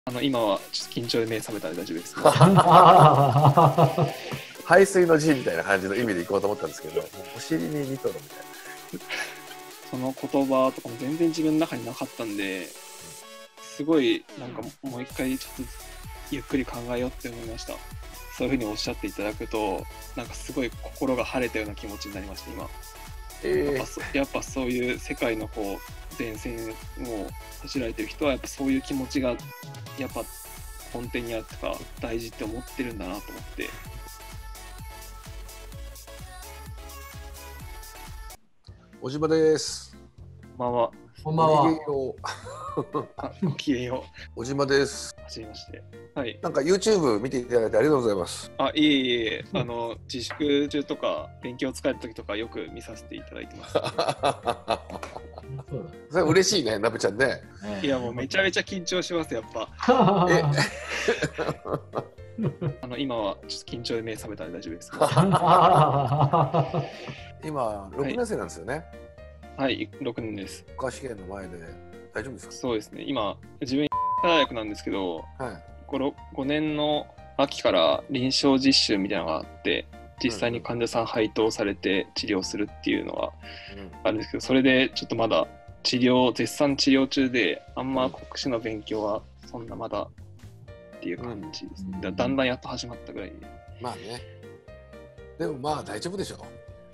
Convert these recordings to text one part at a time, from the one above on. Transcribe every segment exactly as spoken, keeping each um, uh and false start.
あの今はちょっと緊張で目覚めたら大丈夫です。 排水の字みたいな感じの意味でいこうと思ったんですけど、お尻にニトロみたいな。 その言葉とかも全然自分の中になかったんで、すごいなんかもう一回ちょっとゆっくり考えようって思いました。そういうふうにおっしゃっていただくと、なんかすごい心が晴れたような気持ちになりました、今。えー、やっぱそ、やっぱそういう世界のこう前線を走られてる人はやっぱそういう気持ちがやっぱ根底にあるとか大事って思ってるんだなと思って。 小島です。 こんばんは。 こんばんは。 ごきげんよう。小島です。 はじめまして。はい。 なんか YouTube 見ていただいてありがとうございます。 あ、いえいえいえ、あの自粛中とか勉強疲れた時とかよく見させていただいてます。 それ嬉しいね、なべちゃんね。 いやもうめちゃめちゃ緊張しますやっぱ。 えあの今はちょっと緊張で目覚めたら大丈夫です。 今ろくねん生なんですよね。 はい、ろくねんです。 国家試験の前で大丈夫ですか？ そうですね。今自分大学なんですけど、 はい、 ごねんの秋から臨床実習みたいなのがあって、実際に患者さん配当されて治療するっていうのがあるんですけど、それでちょっとまだ治療絶賛治療中で、あんま国試の勉強はそんなまだっていう感じですね。だ, だんだんやっと始まったぐらいで。 まあね。でもまあ大丈夫でしょう。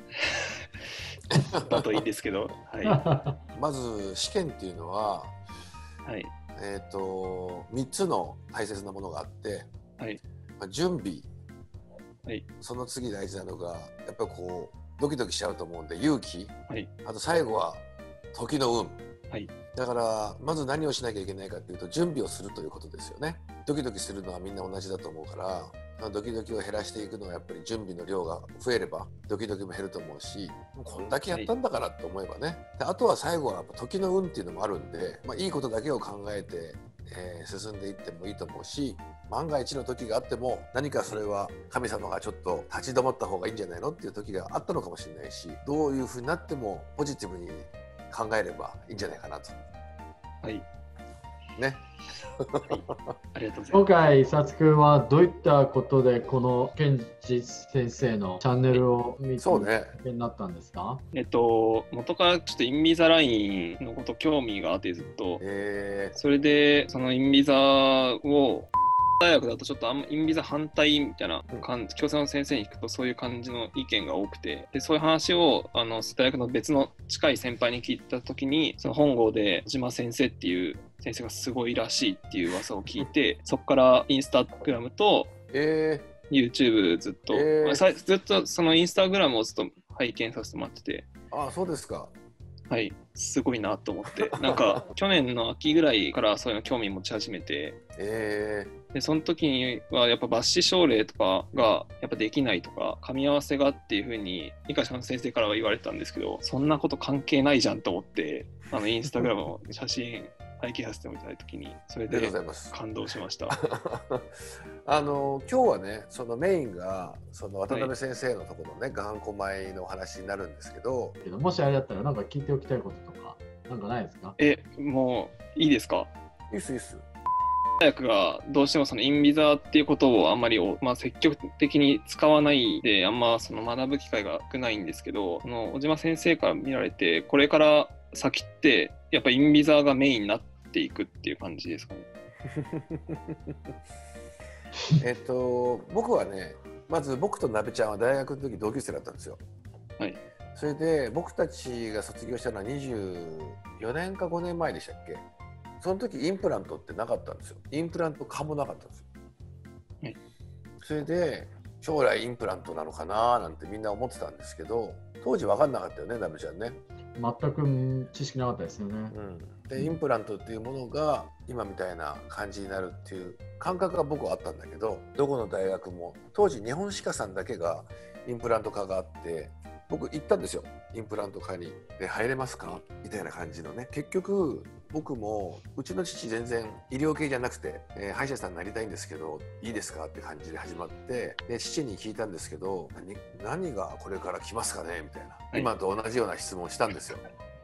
だといいんですけど、はい、まず試験っていうのは、 はい、 えーとみっつの大切なものがあって、 はいまあ、準備、 はい、 その次大事なのがやっぱりこうドキドキしちゃうと思うんで勇気、 はい、 あと最後は時の運、 はい、 だからまず何をしなきゃいけないかっていうと準備をするということですよね。ドキドキするのはみんな同じだと思うから、ドキドキを減らしていくのはやっぱり準備の量が増えればドキドキも減ると思うし、こんだけやったんだからって思えばね、であとは最後はやっぱ時の運っていうのもあるんで、まあ、いいことだけを考えて、えー、進んでいってもいいと思うし、万が一の時があっても何かそれは神様がちょっと立ち止まった方がいいんじゃないのっていう時があったのかもしれないし、どういうふうになってもポジティブに考えればいいんじゃないかなと。 はいね。 ありがとうございます。 今回、さつくんはどういったことでこの健二先生のチャンネルを見てきっかけになったんですか？ えっと、元からちょっとインビザラインのこと興味があってずっと、 えー、 それでそのインビザを大学だとちょっとあんまインビザ反対みたいな感じ、教授の先生に聞くとそういう感じの意見が多くて、でそういう話をあの大学の別の近い先輩に聞いた時に、その本郷で小島先生っていう先生がすごいらしいっていう噂を聞いて、そこからインスタグラムと YouTube ずっと、えー、ずっとそのインスタグラムをずっと拝見させてもらってて。 ああ、そうですか。 はい、すごいなと思って、なんか去年の秋ぐらいからそういうの興味持ち始めて、 えー、 でその時にはやっぱ抜歯症例とかがやっぱできないとか噛み合わせがっていう風に医科歯の先生からは言われたんですけど、そんなこと関係ないじゃんと思って、あのインスタグラムの写真拝見させてもらった時にそれで感動しました。 あの今日はね、そのメインがその渡辺先生のところのね、頑固米のお話になるんですけど、 もしあれだったらなんか聞いておきたいこととかなんかないですか？ え、もういいですか？ いいっすいいっす。 大学がどうしてもそのインビザっていうことをあんまり、まあ、積極的に使わないで、あんまその学ぶ機会が少ないんですけど、その小島先生から見られてこれから先ってやっぱインビザがメインになっていくっていう感じですかね。 えっと僕はね、まず僕となべちゃんは大学の時同級生だったんですよ。 はい。 それで僕たちが卒業したのはにじゅうよねんかごねんまえでしたっけ。その時インプラントってなかったんですよ。インプラント科もなかったんですよ。 はい。 それで将来インプラントなのかななんてみんな思ってたんですけど、当時分かんなかったよね、なべちゃんね。 全く知識なかったですよね。 うん、でインプラントっていうものが今みたいな感じになるっていう感覚が僕はあったんだけど、どこの大学も当時日本歯科さんだけがインプラント科があって、僕行ったんですよ、インプラント科に。で入れますかみたいな感じのね。結局僕もうちの父全然医療系じゃなくて、えー、歯医者さんになりたいんですけどいいですかって感じで始まって、で父に聞いたんですけど、何, 何がこれから来ますかねみたいな、はい、今と同じような質問をしたんですよ。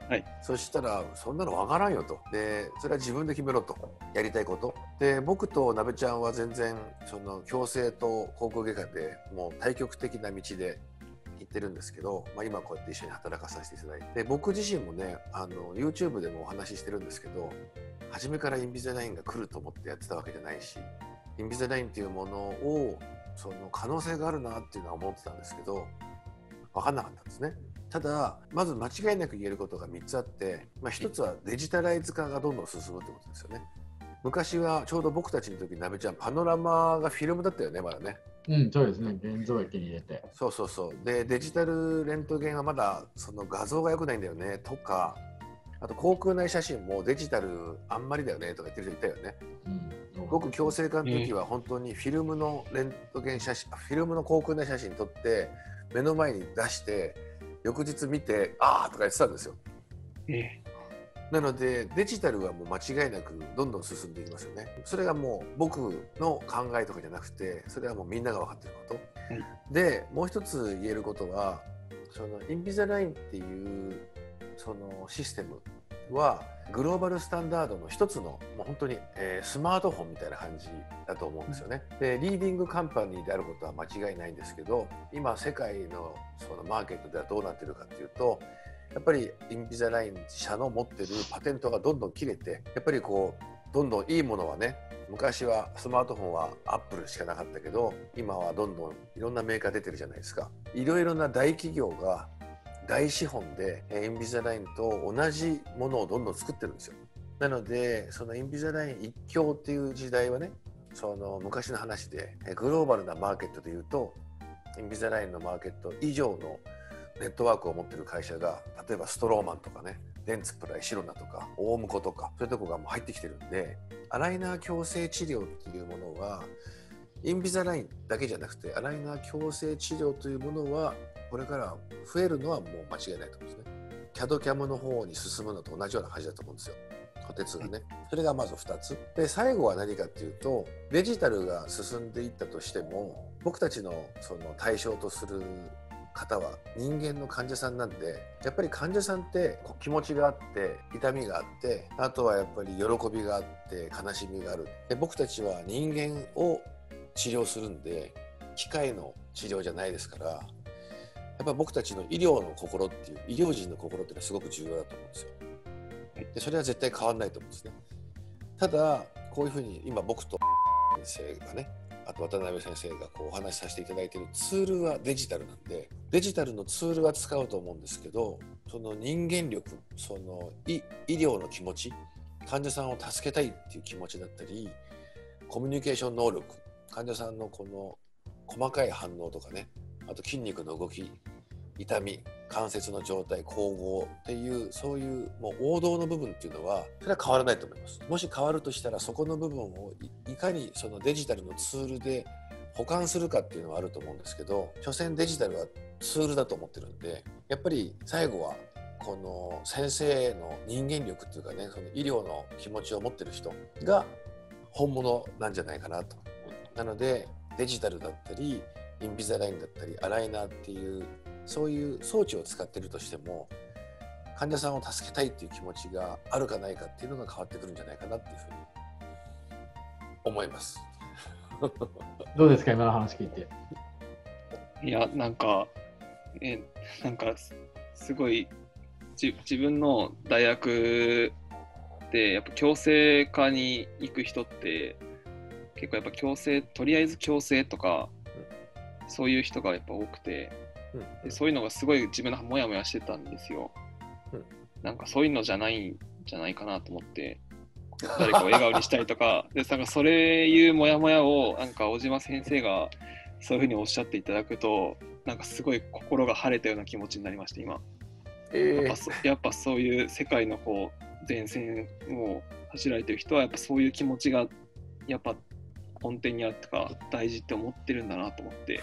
はい、 そしたらそんなのわからんよと。でそれは自分で決めろと、やりたいこと。で僕となべちゃんは全然その矯正と口腔外科でもう対極的な道で行ってるんですけど、まあ、今こうやって一緒に働かさせていただいて、で僕自身もねあの YouTube でもお話ししてるんですけど、初めからインビザラインが来ると思ってやってたわけじゃないし、インビザラインっていうものをその可能性があるなっていうのは思ってたんですけど、分かんなかったんですね。ただまず間違いなく言えることがみっつあって、まあ、ひとつはデジタライズ化がどんどん進むってことですよね。昔はちょうど僕たちの時になべちゃんパノラマがフィルムだったよね、まだね。 うん、そうですね。現像液に入れて。 そうそうそう。でデジタルレントゲンはまだその画像が良くないんだよねとか、あと口腔内写真もデジタルあんまりだよねとか言ってる人いたよね。うん、僕矯正科の時は本当にフィルムのレントゲン写真、フィルムの口腔内写真撮って目の前に出して翌日見てあーとか言ってたんですよ。ええ、なのでデジタルはもう間違いなくどんどん進んでいきますよね。それがもう僕の考えとかじゃなくて、それはもうみんなが分かっていること、はい、でもう一つ言えることは、そのインビザラインっていうそのシステムはグローバルスタンダードの一つのもう本当に、えー、スマートフォンみたいな感じだと思うんですよね。でリーディングカンパニーであることは間違いないんですけど、今世界のそのマーケットではどうなってるかっていうと、やっぱりインビザライン社の持ってるパテントがどんどん切れて、やっぱりこうどんどんいいものはね、昔はスマートフォンはアップルしかなかったけど、今はどんどんいろんなメーカー出てるじゃないですか。いろいろな大企業が大資本でインビザラインと同じものをどんどん作ってるんですよ。なのでそのインビザライン一強っていう時代はね、その昔の話でグローバルなマーケットでいうとインビザラインのマーケット以上のネットワークを持ってる会社が、例えばストローマンとかね、デンツプライシロナとかオウムコとか、そういうとこがもう入ってきてるんで、アライナー矯正治療っていうものはインビザラインだけじゃなくてアライナー矯正治療というものはこれから増えるのはもう間違いないと思うんですね。キャドキャムの方に進むのと同じような感じだと思うんですよ、補鉄がね。それがまずふたつで、最後は何かっていうと、デジタルが進んでいったとしても僕たちのその対象とする方は人間の患者さんなんで、やっぱり患者さんって気持ちがあって痛みがあって、あとはやっぱり喜びがあって悲しみがある。で僕たちは人間を治療するんで機械の治療じゃないですから、やっぱ僕たちの医療の心っていう、医療人の心っていうのはすごく重要だと思うんですよ。でそれは絶対変わんないと思うんですね。ただこういうふうに今僕と先生がね、あと渡辺先生がこうお話しさせていただいているツールはデジタルなんで、デジタルのツールは使うと思うんですけど、その人間力、その 医, 医療の気持ち、患者さんを助けたいっていう気持ちだったり、コミュニケーション能力、患者さんのこの細かい反応とかね、あと筋肉の動き、痛み、関節の状態、咬合っていう、そういうもう王道の部分っていうのはそれは変わらないと思います。もし変わるとしたらそこの部分を い, いかにそのデジタルのツールで補完するかっていうのはあると思うんですけど、所詮デジタルはツールだと思ってるんで、やっぱり最後はこの先生の人間力っていうかね、その医療の気持ちを持ってる人が本物なんじゃないかなと。なのでデジタルだったりインビザラインだったりアライナーっていうそういう装置を使っているとしても、患者さんを助けたいっていう気持ちがあるかないかっていうのが変わってくるんじゃないかなっていうふうに思いますどうですか、今の話聞いて。 いや、なんかえなんかすごいじ自分の大学でやっぱ矯正科に行く人って結構やっぱ矯正、とりあえず矯正とか、うん、そういう人がやっぱ多くて、うんうん、でそういうのがすごい自分のモヤモヤしてたんですよ、うん、なんかそういうのじゃないんじゃないかなと思って、誰かを笑顔にしたりとかで、なんかそれいうモヤモヤをなんか小島先生がそういうふうにおっしゃっていただくと、なんかすごい心が晴れたような気持ちになりました今、えー、やっぱそ、やっぱそういう世界のこう前線を走られてる人はやっぱそういう気持ちがやっぱ根底にあるとか大事って思ってるんだなと思って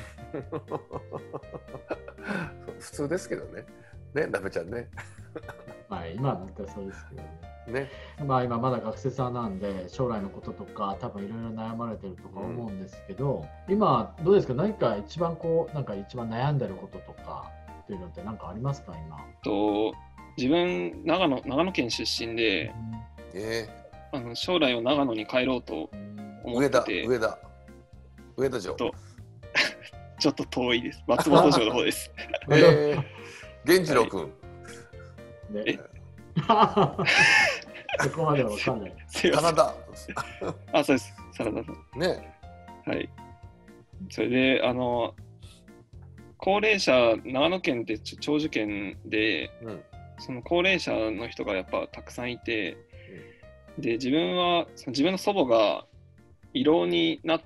普通ですけどね、ね、なべちゃんねまあ今だったらそうですけどね。 ね、 まあ今まだ学生さんなんで将来のこととか多分いろいろ悩まれてるとか思うんですけど、うん、今どうですか、何か一番こうなんか一番悩んでることとかっていうのって何かありますか今。 と自分長野長野県出身で、 えあの将来を長野に帰ろうとー、 思ってて、 上田上田上田城とちょっと遠いです。松本城の方です。 えー、源次郎君、 ね、 えそこまではわかんない。 すいません。 真田あ、そうです。真田さん。 ね。 はい。それで、あの、高齢者、長野県って長寿県で、 うん、 その高齢者の人がやっぱたくさんいて、うん、で、自分は、その自分の祖母が胃ろうになって、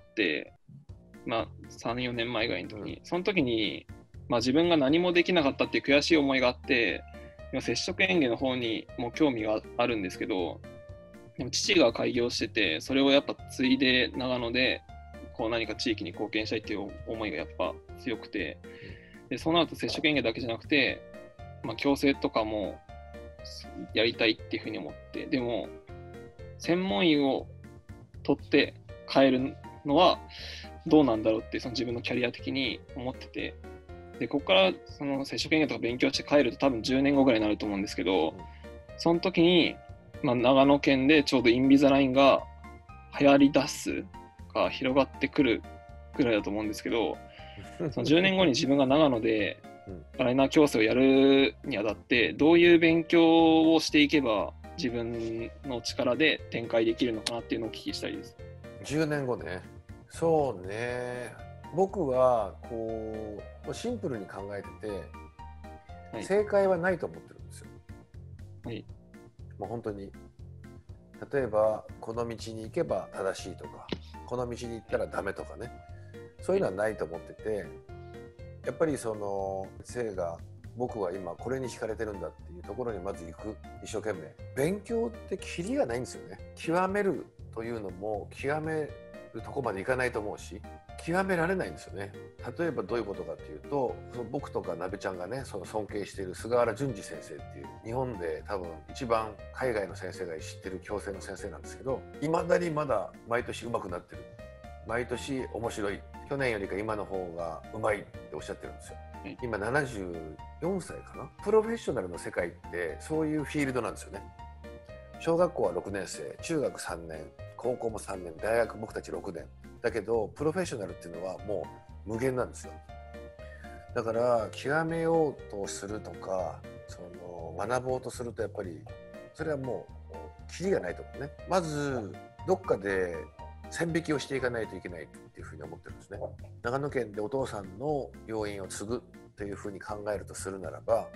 まあ、さん、よねんまえぐらいの時に、うん、その時に、まあ、自分が何もできなかったっていう悔しい思いがあって、接触園芸の方にも興味があるんですけど、でも父が開業してて、それをやっぱ継いで長野でこう何か地域に貢献したいっていう思いがやっぱ強くて、でそうなると接触園芸だけじゃなくて、まあ、矯正とかもやりたいっていうふうに思って、でも専門医を取って帰るのはどうなんだろうってその自分のキャリア的に思ってて、でここからその接触園芸とか勉強して帰ると多分じゅうねんごぐらいになると思うんですけど、その時に、まあ、長野県でちょうどインビザラインが流行り出すか広がってくるぐらいだと思うんですけど、そのじゅうねんごに自分が長野でライナー矯正をやるにあたってどういう勉強をしていけば自分の力で展開できるのかなっていうのをお聞きしたいです。 じゅうねんごね。そうね。僕はこうシンプルに考えてて、はい、正解はないと思ってるんですよ。はい、もう本当に例えばこの道に行けば正しいとか、この道に行ったらダメとかね、そういうのはないと思ってて、やっぱりその生が僕は今これに惹かれてるんだっていうところにまず行く、一生懸命勉強ってキリがないんですよね。極めるというのも極めるとこまでいかないと思うし、極められないんですよね。例えばどういうことかっていうと、その僕とかなべちゃんがね、その尊敬している菅原淳二先生っていう日本で多分一番海外の先生が知ってる矯正の先生なんですけど、いまだにまだ毎年上手くなってる、毎年面白い、去年よりか今の方がうまいっておっしゃってるんですよ。今ななじゅうよんさいかな。プロフェッショナルの世界ってそういうフィールドなんですよね。小学校はろくねん生、中学さんねん、高校もさんねん、大学僕たちろくねんだけど、プロフェッショナルっていうのはもう無限なんですよ。だから極めようとするとか、その学ぼうとするとやっぱりそれはもうキリがないと思うね。まずどっかで線引きをしていかないといけないっていうふうに思ってるんですね。長野県でお父さんの病院を継ぐっていうふうに考えるとするならば、はい、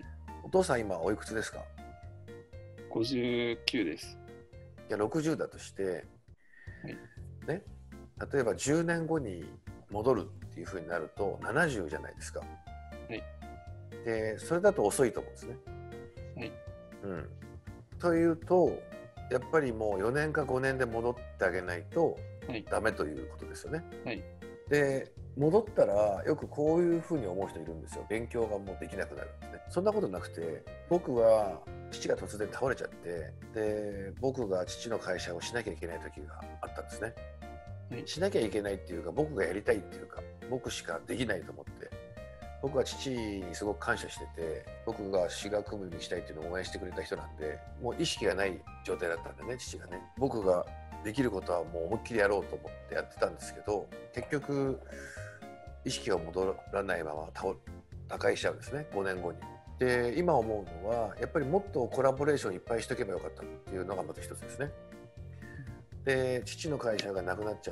お父さん今おいくつですか？ ごじゅうきゅうです。 いやろくじゅうだとして、はいね、例えばじゅうねんごに戻るっていうふうになるとななじゅうじゃないですか。はい、でそれだと遅いと思うんですね。はいうん、というとやっぱりもうよねんかごねんで戻ってあげないとダメということですよね。はい、で戻ったらよくこういうふうに思う人いるんですよ。勉強がもうできなくなるんですね。そんなことなくて、僕は父が突然倒れちゃって、で僕が父の会社をしなきゃいけない時があったんですね。はい、しなきゃいけないっていうか、僕がやりたいっていうか、僕しかできないと思って、僕は父にすごく感謝してて、僕が私学部にしたいっていうのを応援してくれた人なんで、もう意識がない状態だったんでね、父がね。僕ができることはもう思いっきりやろうと思ってやってたんですけど、結局意識が戻らないまま倒他界しちゃうんですね、ごねんごに。で今思うのはやっぱりもっとコラボレーションいっぱいしとけばよかったっていうのがまず一つですね。で父の会社がなくなっちゃって、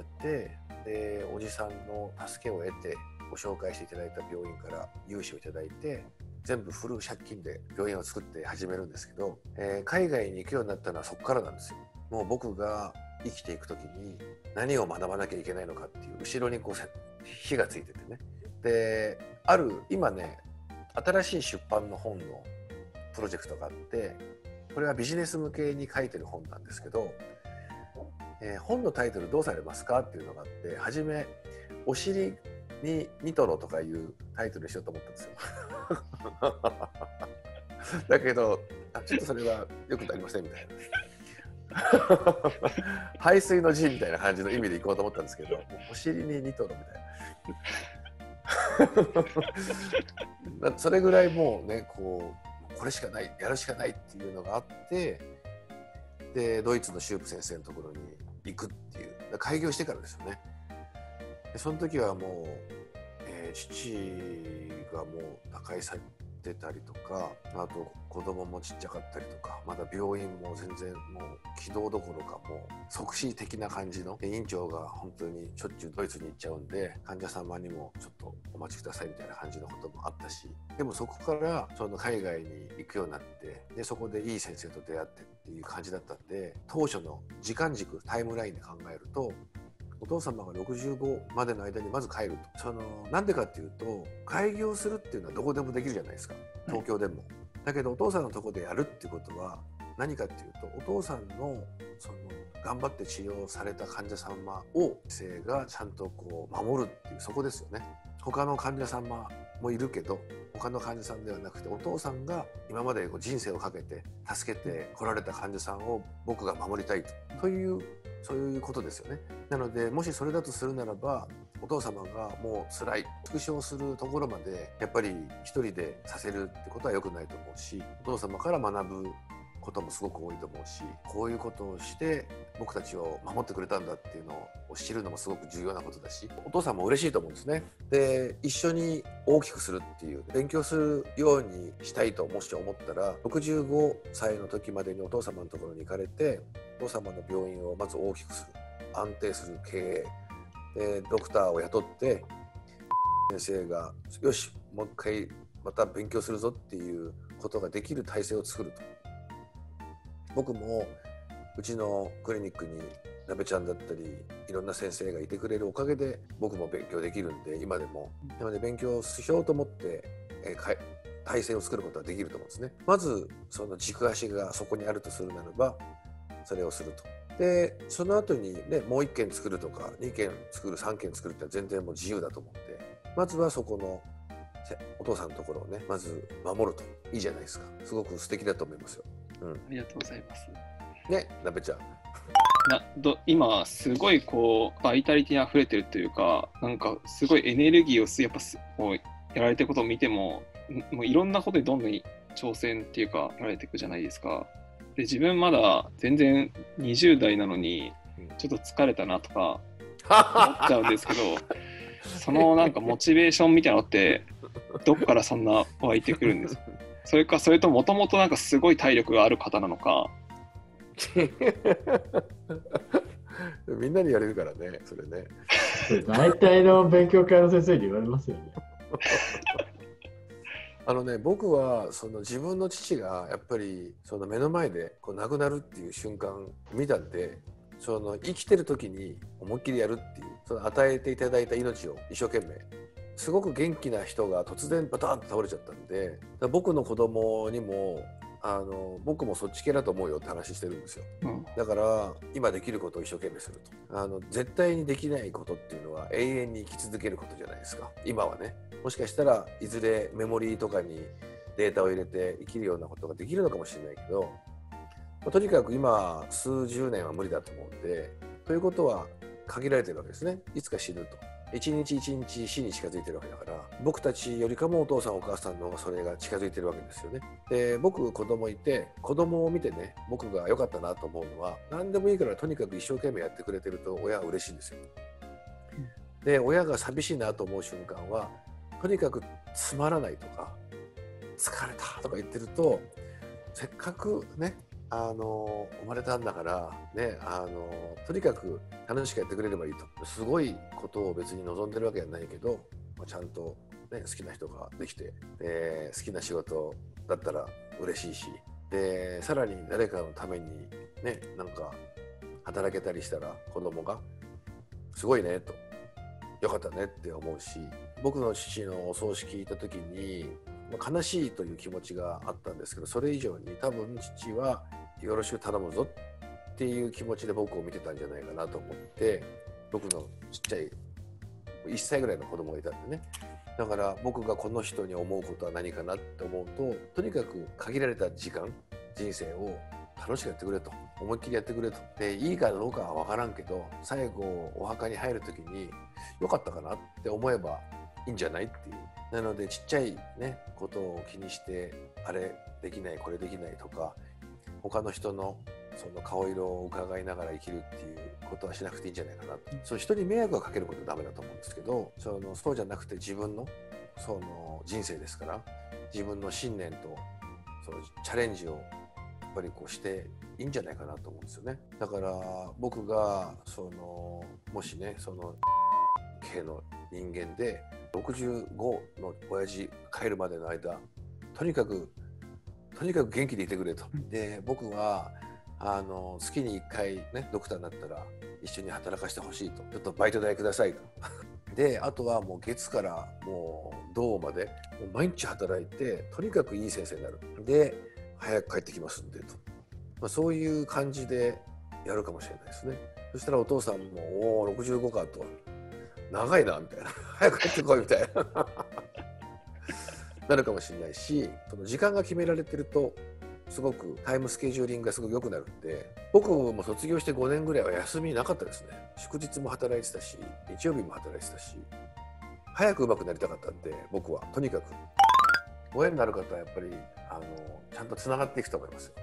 でおじさんの助けを得てご紹介していただいた病院から融資をいただいて、全部フル借金で病院を作って始めるんですけど、えー、海外に行くようになったのはそこからなんですよ。もう僕が生きていくときに何を学ばなきゃいけないのかっていう後ろにこう火がついててね。である今ね、新しい出版の本のプロジェクトがあって、これはビジネス向けに書いてる本なんですけど、えー、本のタイトルどうされますかっていうのがあって、初めお尻にニトロとかいうタイトルにしようと思ったんですよだけどあちょっとそれはよくなりませんみたいな排水の字みたいな感じの意味でいこうと思ったんですけど、お尻にニトロみたいなそれぐらいもうね、こうこれしかない、やるしかないっていうのがあって、でドイツのシュープ先生のところに行くっていう、開業してからですよね。でその時はもう、えー、父がもう他界されてたりとか、あと子供もちっちゃかったりとか、まだ病院も全然もう軌道どころかもう即死的な感じの、院長が本当にしょっちゅうドイツに行っちゃうんで、患者様にもちょっとお待ちくださいみたいな感じのこともあったし、でもそこからその海外に行くようになって、でそこでいい先生と出会ってっていう感じだったんで、当初の時間軸タイムラインで考えると、お父様がろくじゅうごまでの間にまず帰ると。そのなんでかっていうと、開業するっていうのはどこでもできるじゃないですか、東京でも。だけどお父さんのところでやるっていうことは何かっていうと、お父さんのその頑張って治療された患者様を先生がちゃんとこう守るっていう、そこですよね。他の患者様もいるけど、他の患者さんではなくて、お父さんが今までこう人生をかけて助けてこられた患者さんを僕が守りたいというそういうことですよね。なのでもしそれだとするならば、お父様がもう辛い縮小するところまでやっぱり一人でさせるってことは良くないと思うし、お父様から学ぶこともすごく多いと思うし、こういうことをして僕たちを守ってくれたんだっていうのを知るのもすごく重要なことだし、お父さんも嬉しいと思うんですね。で一緒に大きくするっていう、勉強するようにしたいともし思ったら、ろくじゅうごさいの時までにお父様のところに行かれて、お父様の病院をまず大きくする、安定する経営でドクターを雇って、先生がよしもう一回また勉強するぞっていうことができる体制を作ると。僕もうちのクリニックになべちゃんだったりいろんな先生がいてくれるおかげで僕も勉強できるんで、今でもなので勉強しようと思って、えー、体制を作ることができると思うんですね。まずその軸足がそこにあるとするならばそれをすると。でその後にね、もういっけん作るとかにけん作るさんけん作るって全然もう自由だと思って、まずはそこのお父さんのところをねまず守るといいじゃないですか。すごく素敵だと思いますよ。うん、ありがとうございます。 ね、なべちゃん。 など今すごいこうバイタリティにあふれてるというか、なんかすごいエネルギーをすやっぱすこうやられてることを見ても、もういろんなことにどんどん挑戦っていうかやられていくじゃないですか。で自分まだ全然にじゅう代なのにちょっと疲れたなとか思っちゃうんですけどそのなんかモチベーションみたいなのってどっからそんな湧いてくるんですか？それかそれともともとなんかすごい体力がある方なのか。 みんなに言われるからね、それね。 大体の勉強会の先生に言われますよね。 あのね、僕はその自分の父がやっぱりその目の前でこう亡くなるっていう瞬間見たんで、その生きてる時に思いっきりやるっていう、その与えていただいた命を一生懸命、すごく元気な人が突然バタンと倒れちゃったんで、僕の子供にもあの僕もそっち系だと思うよって話してるんですよ、うん、だから今できることを一生懸命すると。あの絶対にできないことっていうのは永遠に生き続けることじゃないですか。今はね、もしかしたらいずれメモリーとかにデータを入れて生きるようなことができるのかもしれないけど、まあ、とにかく今数十年は無理だと思うんで、ということは限られてるわけですね。いつか死ぬと、一日一日死に近づいてるわけだから、僕たちよりかもお父さんお母さんの方がそれが近づいてるわけですよね。で僕子供いて、子供を見てね、僕が良かったなと思うのは、何でもいいからとにかく一生懸命やってくれてると親は嬉しいんですよ。で親が寂しいなと思う瞬間は、とにかくつまらないとか疲れたとか言ってると、せっかくねあの生まれたんだからね、あのとにかく楽しくやってくれればいいと。すごいことを別に望んでるわけじゃないけど、まあ、ちゃんと、ね、好きな人ができて、で好きな仕事だったら嬉しいし、でさらに誰かのためにね、なんか働けたりしたら子供がすごいねと、よかったねって思うし、僕の父のお葬式聞いた時に悲しいという気持ちがあったんですけど、それ以上に多分父はよろしく頼むぞっていう気持ちで僕を見てたんじゃないかなと思って、僕のちっちゃいいっさいぐらいの子供がいたんでね、だから僕がこの人に思うことは何かなって思うと、とにかく限られた時間、人生を楽しくやってくれと、思いっきりやってくれと。でいいかどうかは分からんけど、最後お墓に入る時によかったかなって思えばいいんじゃないっていう。なのでちっちゃいねことを気にしてあれできないこれできないとか、他の人のその顔色を伺いながら生きるっていうことはしなくていいんじゃないかなと。そう人に迷惑をかけることはダメだと思うんですけど、そのそうじゃなくて自分のその人生ですから、自分の信念とそのチャレンジをやっぱりこうしていいんじゃないかなと思うんですよね。だから僕がそのもしねその系の人間でろくじゅうごの親父帰るまでの間、とにかくとにかく元気でいてくれと。で僕はあの月にいっかいねドクターになったら一緒に働かせてほしいと。ちょっとバイト代くださいと。であとはもう月からもう土までもう毎日働いて、とにかくいい先生になる。で早く帰ってきますんでと、まあ、そういう感じでやるかもしれないですね。そしたらお父さんもおおろくじゅうごかと、長いなみたいな、早く帰ってこいみたいななるかもしれないし、その時間が決められてるとすごくタイムスケジューリングがすごく良くなるんで、僕も卒業してごねんぐらいは休みなかったですね。祝日も働いてたし、日曜日も働いてたし、早く上手くなりたかったんで、僕はとにかくご縁のある方はやっぱりあのちゃんとつながっていくと思いますよ。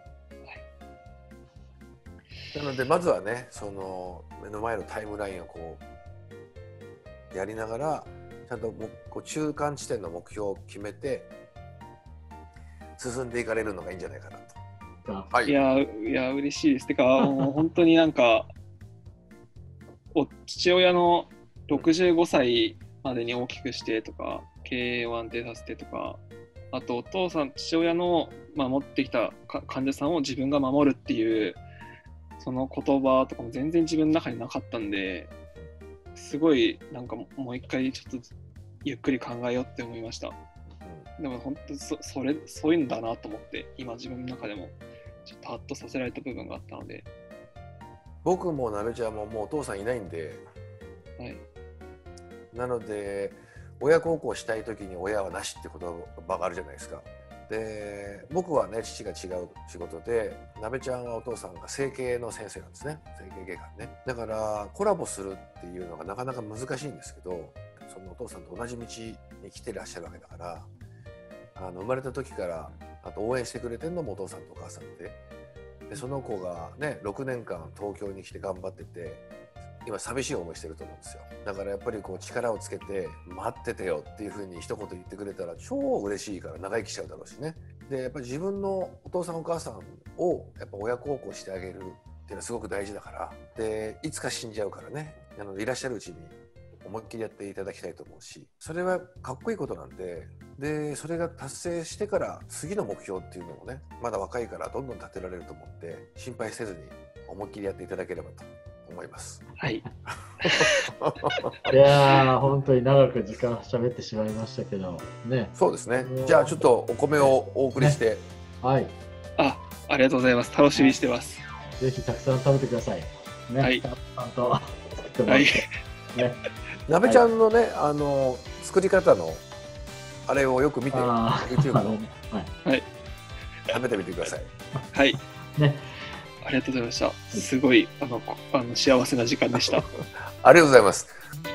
なのでまずはね、その目の前のタイムラインをこうやりながら、ちゃんともこう中間地点の目標を決めて進んでいかれるのがいいんじゃないかなと。 はい、いやいや嬉しいです。てかもう本当になんかお父親のろくじゅうごさいまでに大きくしてとか、経営を安定させてとか、あとお父さん父親の守ってきた患者さんを自分が守るっていうその言葉とかも全然自分の中になかったんで、すごいなんかもう一回ちょっとゆっくり考えようって思いました。うん、でも本当 そ, それそういうんだなと思って、今自分の中でもちょっとハッとさせられた部分があったので。 僕もなべちゃんももうお父さんいないんで、はい、なので親孝行したい時に親はなしって言葉があるじゃないですか。で僕はね父が違う仕事で、なべちゃんはお父さんが整形の先生なんですね、整形外科ね。だからコラボするっていうのがなかなか難しいんですけど、そのお父さんと同じ道に来てらっしゃるわけだから、あの生まれた時からあと応援してくれてるのもお父さんとお母さんで、でその子がねろくねんかん東京に来て頑張ってて、今寂しい思いしてると思うんですよ。だからやっぱりこう力をつけて待っててよっていう風に一言言ってくれたら超嬉しいから長生きしちゃうだろうしね。でやっぱり自分のお父さんお母さんをやっぱ親孝行してあげるっていうのはすごく大事だから、でいつか死んじゃうからね。なのでいらっしゃるうちに思いっきりやっていただきたいと思うし、それはかっこいいことなんで、でそれが達成してから次の目標っていうのもね、まだ若いからどんどん立てられると思って心配せずに思いっきりやっていただければと思います。 はい。 いやー本当に長く時間喋ってしまいましたけどね。 そうですね。じゃあちょっとお米をお送りして、ね、 はい。 あ、ありがとうございます。楽しみにしてます。 ぜひたくさん食べてください。ね。 はい。 ちゃんと作ってもらって、 はい。 ね。 なべちゃんのね、はい、あの作り方のあれをよく見て YouTube の、 はい、 食べてみてください。 はい。 ね。 ありがとうございました。すごいあのあの幸せな時間でした。 ありがとうございます。